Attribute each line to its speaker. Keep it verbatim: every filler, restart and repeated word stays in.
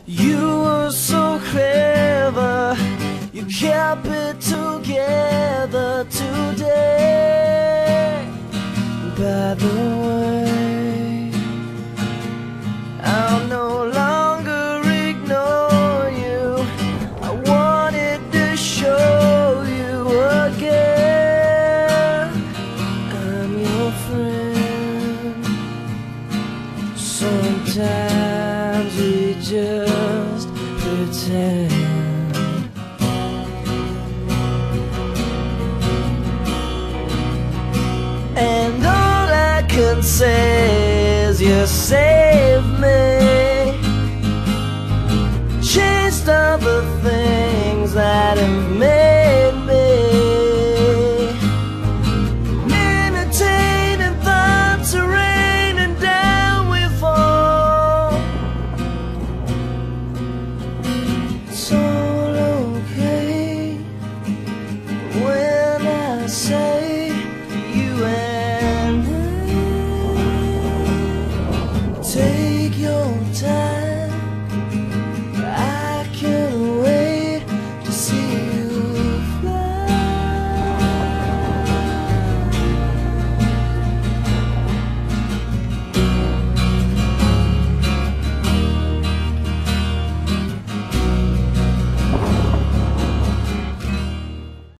Speaker 1: You were so clever, you kept it together today. By the way, I'll no longer ignore you. I wanted to show you again I'm your friend. Sometimes we just pretend. And all I can say